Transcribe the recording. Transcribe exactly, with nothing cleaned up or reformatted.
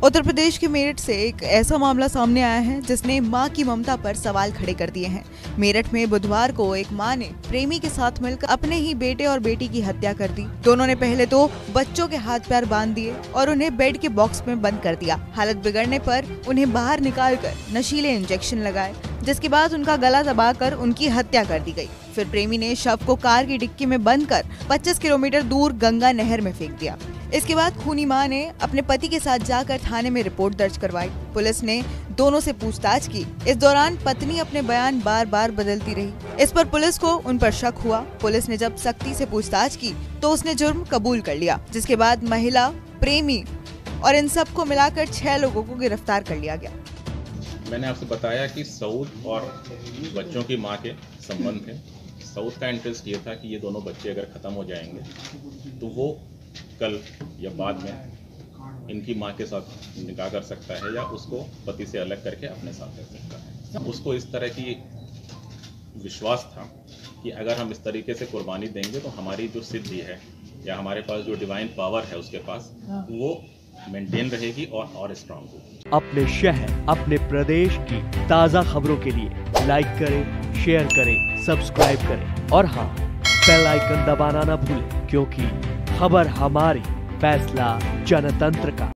उत्तर प्रदेश के मेरठ से एक ऐसा मामला सामने आया है जिसने मां की ममता पर सवाल खड़े कर दिए हैं। मेरठ में बुधवार को एक मां ने प्रेमी के साथ मिलकर अपने ही बेटे और बेटी की हत्या कर दी। दोनों ने पहले तो बच्चों के हाथ पैर बांध दिए और उन्हें बेड के बॉक्स में बंद कर दिया। हालत बिगड़ने पर उन्हें बाहर निकालकर नशीले इंजेक्शन लगाए, जिसके बाद उनका गला दबाकर उनकी हत्या कर दी गई। फिर प्रेमी ने शव को कार की डिक्की में बंद कर पच्चीस किलोमीटर दूर गंगा नहर में फेंक दिया। इसके बाद खूनी मां ने अपने पति के साथ जाकर थाने में रिपोर्ट दर्ज करवाई। पुलिस ने दोनों से पूछताछ की। इस दौरान पत्नी अपने बयान बार बार बदलती रही। इस पर पुलिस को उन पर शक हुआ। पुलिस ने जब सख्ती से पूछताछ की तो उसने जुर्म कबूल कर लिया, जिसके बाद महिला, प्रेमी और इन सब को मिलाकर छह लोगों को गिरफ्तार कर लिया गया। मैंने आपसे बताया कि सऊद और बच्चों की मां के संबंध थे। सऊद का इंटरेस्ट ये था कि ये दोनों बच्चे अगर ख़त्म हो जाएंगे तो वो कल या बाद में इनकी मां के साथ निकाह कर सकता है या उसको पति से अलग करके अपने साथ रख सकता है। उसको इस तरह की विश्वास था कि अगर हम इस तरीके से कुर्बानी देंगे तो हमारी जो सिद्धि है या हमारे पास जो डिवाइन पावर है उसके पास वो मेंटेन रहेगी और और स्ट्रांग होगी। अपने शहर, अपने प्रदेश की ताज़ा खबरों के लिए लाइक करें, शेयर करें, सब्सक्राइब करें और हाँ, बेल आइकन दबाना ना भूलें, क्योंकि खबर हमारी, फैसला जनतंत्र का।